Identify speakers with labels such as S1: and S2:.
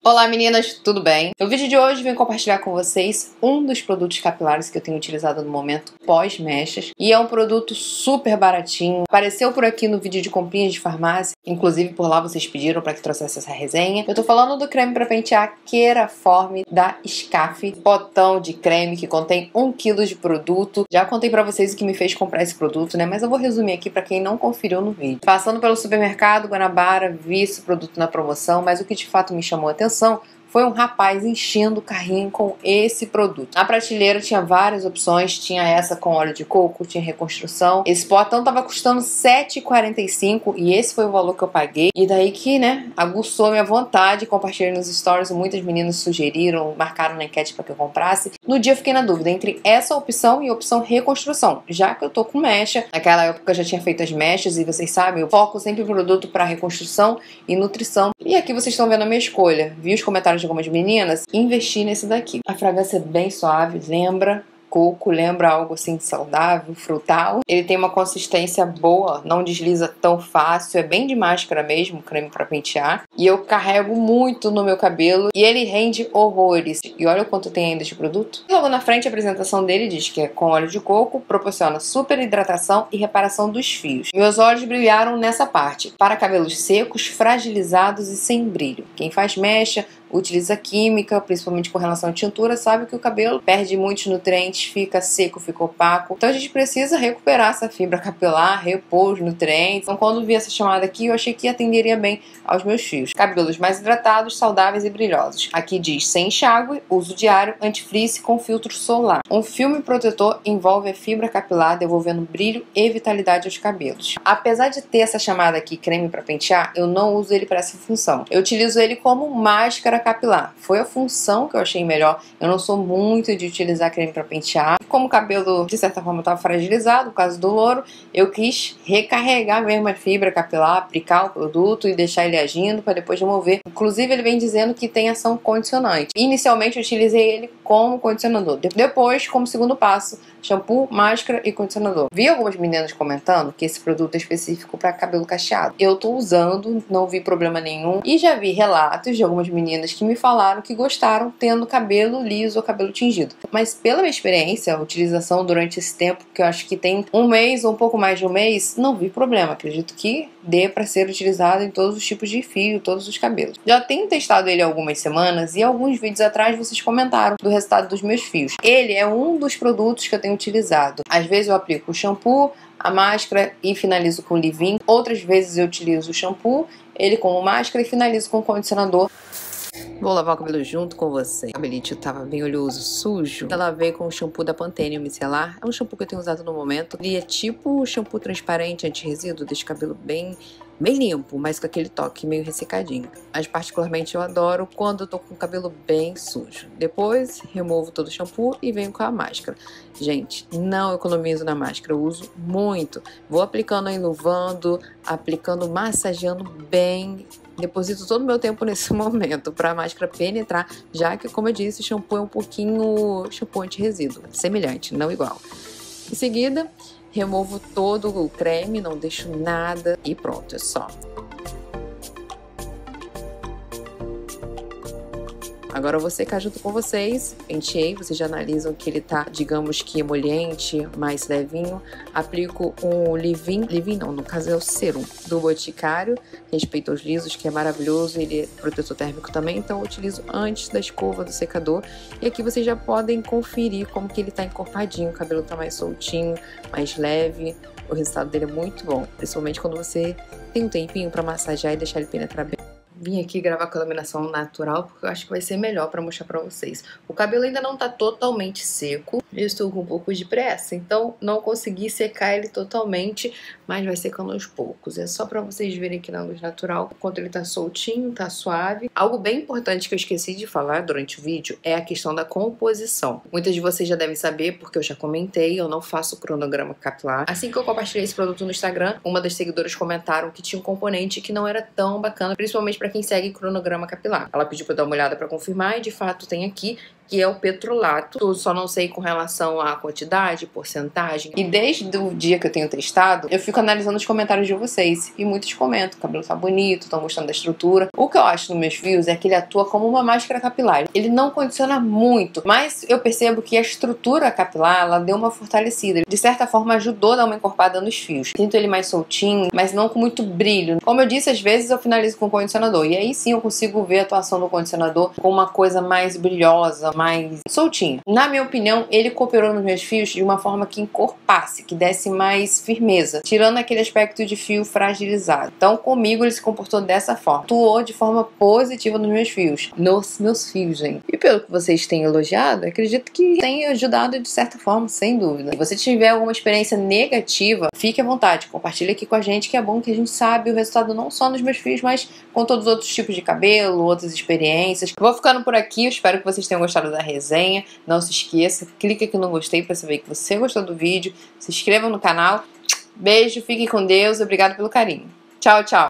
S1: Olá meninas, tudo bem? No vídeo de hoje venho compartilhar com vocês um dos produtos capilares que eu tenho utilizado no momento pós-mechas e é um produto super baratinho, apareceu por aqui no vídeo de comprinhas de farmácia, inclusive por lá vocês pediram para que trouxesse essa resenha. Eu tô falando do creme para pentear Keraform da Skaf, potão de creme que contém 1 kg de produto. Já contei para vocês o que me fez comprar esse produto, né? Mas eu vou resumir aqui para quem não conferiu no vídeo. Passando pelo supermercado Guanabara, vi esse produto na promoção, mas o que de fato me chamou a atenção foi um rapaz enchendo o carrinho com esse produto. Na prateleira tinha várias opções, tinha essa com óleo de coco, tinha reconstrução. Esse potão tava custando R$ 7,45 e esse foi o valor que eu paguei. E daí que, aguçou minha vontade, compartilhei nos stories, muitas meninas sugeriram, marcaram na enquete para que eu comprasse. No dia eu fiquei na dúvida entre essa opção e a opção reconstrução, já que eu tô com mecha. Naquela época eu já tinha feito as mechas e vocês sabem, eu foco sempre em produto para reconstrução e nutrição. E aqui vocês estão vendo a minha escolha. Vi os comentários de algumas meninas, investi nesse daqui. A fragrância é bem suave, lembra coco, lembra algo assim saudável, frutal. Ele tem uma consistência boa, não desliza tão fácil, é bem de máscara mesmo, creme para pentear. E eu carrego muito no meu cabelo e ele rende horrores. E olha o quanto tem ainda de produto. Logo na frente a apresentação dele diz que é com óleo de coco, proporciona super hidratação e reparação dos fios. Meus olhos brilharam nessa parte, para cabelos secos, fragilizados e sem brilho. Quem faz mecha, utiliza química, principalmente com relação à tintura, sabe que o cabelo perde muitos nutrientes, fica seco, fica opaco. Então a gente precisa recuperar essa fibra capilar, repor os nutrientes. Então quando vi essa chamada aqui, eu achei que atenderia bem aos meus fios. Cabelos mais hidratados, saudáveis e brilhosos. Aqui diz sem enxágue, uso diário, antifreeze com filtro solar. Um filme protetor envolve a fibra capilar, devolvendo brilho e vitalidade aos cabelos. Apesar de ter essa chamada aqui, creme para pentear, eu não uso ele para essa função. Eu utilizo ele como máscara capilar. Foi a função que eu achei melhor. Eu não sou muito de utilizar creme para pentear. Como o cabelo, de certa forma, estava fragilizado, no caso do louro, eu quis recarregar mesmo a fibra capilar, aplicar o produto e deixar ele agindo para depois remover. Inclusive, ele vem dizendo que tem ação condicionante. Inicialmente, eu utilizei ele como condicionador. Depois, como segundo passo, shampoo, máscara e condicionador. Vi algumas meninas comentando que esse produto é específico para cabelo cacheado. Eu tô usando, não vi problema nenhum. E já vi relatos de algumas meninas que me falaram que gostaram tendo cabelo liso ou cabelo tingido. Mas pela minha experiência, a utilização durante esse tempo, que eu acho que tem um mês ou um pouco mais de um mês, não vi problema. Acredito que dê para ser utilizado em todos os tipos de fio, todos os cabelos. Já tenho testado ele há algumas semanas e alguns vídeos atrás vocês comentaram do resultado dos meus fios. Ele é um dos produtos que eu tenho utilizado. Às vezes eu aplico o shampoo, a máscara e finalizo com o leave-in. Outras vezes eu utilizo o shampoo, ele como máscara e finalizo com o condicionador. Vou lavar o cabelo junto com você. O cabelinho tava bem oleoso, sujo. Eu lavei com o shampoo da Pantene Micellar. É um shampoo que eu tenho usado no momento. Ele é tipo shampoo transparente, anti-resíduo, deixa o cabelo bem limpo, mas com aquele toque meio ressecadinho. Mas particularmente eu adoro quando eu tô com o cabelo bem sujo. Depois removo todo o shampoo e venho com a máscara. Gente, não economizo na máscara, eu uso muito. Vou aplicando, enluvando, aplicando, massageando bem. Deposito todo o meu tempo nesse momento para a máscara penetrar, já que, como eu disse, o shampoo é um pouquinho shampoo anti-resíduo, semelhante, não igual. Em seguida, removo todo o creme, não deixo nada e pronto, é só. Agora eu vou secar junto com vocês, penteei, vocês já analisam que ele tá, digamos que emoliente, mais levinho. Aplico um leave-in, não, no caso é o serum do Boticário, respeito aos lisos, que é maravilhoso, ele é protetor térmico também, então eu utilizo antes da escova do secador. E aqui vocês já podem conferir como que ele tá encorpadinho, o cabelo tá mais soltinho, mais leve, o resultado dele é muito bom, principalmente quando você tem um tempinho pra massagear e deixar ele penetrar bem. Vim aqui gravar com a iluminação natural porque eu acho que vai ser melhor pra mostrar pra vocês. O cabelo ainda não tá totalmente seco, eu estou com um pouco de pressa, então não consegui secar ele totalmente, mas vai secando aos poucos. É só pra vocês verem aqui na luz natural, quanto ele tá soltinho, tá suave. Algo bem importante que eu esqueci de falar durante o vídeo é a questão da composição. Muitas de vocês já devem saber, porque eu já comentei, eu não faço cronograma capilar. Assim que eu compartilhei esse produto no Instagram, uma das seguidoras comentaram que tinha um componente que não era tão bacana, principalmente pra quem segue cronograma capilar. Ela pediu pra eu dar uma olhada pra confirmar e de fato tem aqui que é o petrolato. Eu só não sei com relação à quantidade, porcentagem. E desde o dia que eu tenho testado, eu fico analisando os comentários de vocês. E muitos comentam, o cabelo tá bonito, estão gostando da estrutura. O que eu acho nos meus fios é que ele atua como uma máscara capilar. Ele não condiciona muito, mas eu percebo que a estrutura capilar, ela deu uma fortalecida. De certa forma, ajudou a dar uma encorpada nos fios. Sinto ele mais soltinho, mas não com muito brilho. Como eu disse, às vezes eu finalizo com condicionador. E aí sim eu consigo ver a atuação do condicionador com uma coisa mais brilhosa, mais soltinha. Na minha opinião, ele cooperou nos meus fios de uma forma que encorpasse, que desse mais firmeza, tirando aquele aspecto de fio fragilizado. Então, comigo ele se comportou dessa forma. Atuou de forma positiva nos meus fios. Nos meus fios, gente. E pelo que vocês têm elogiado, acredito que tem ajudado de certa forma, sem dúvida. Se você tiver alguma experiência negativa, fique à vontade. Compartilhe aqui com a gente, que é bom que a gente sabe o resultado não só nos meus fios, mas com todos os outros tipos de cabelo, outras experiências. Vou ficando por aqui, eu espero que vocês tenham gostado da resenha. Não se esqueça, clique aqui no gostei para saber que você gostou do vídeo. Se inscreva no canal. Beijo, fiquem com Deus, obrigado pelo carinho. Tchau, tchau.